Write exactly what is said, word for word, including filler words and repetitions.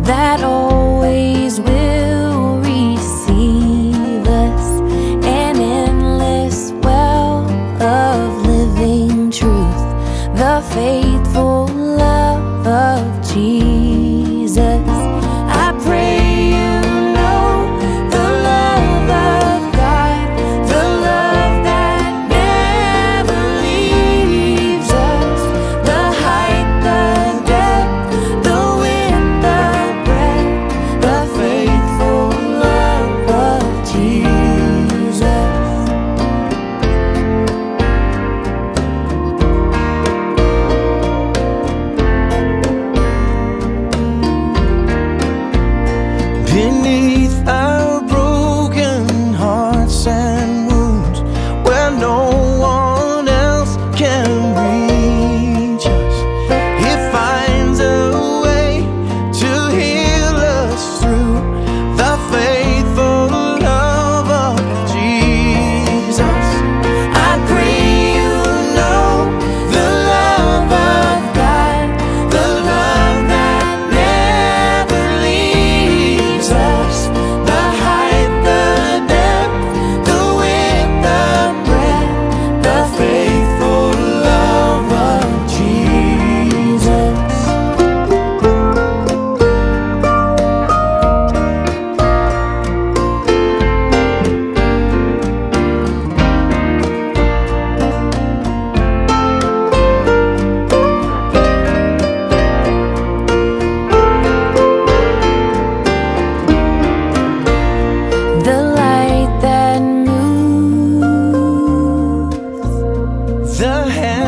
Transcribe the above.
that always will receive us, an endless well of living truth, the faithful love of Jesus. I pray you know the love of God, the love that never leaves us, the height, the depth, the width, the breadth, the faithful love of Jesus. Beneath our broken hearts and wounds, where no one else can reach us, He finds a way to heal us through the faithful love of Jesus. I pray you know the love of God, the love that never leaves us, the height, the depth, the width, the breadth, the faithful love of Jesus. The light that moves, The hand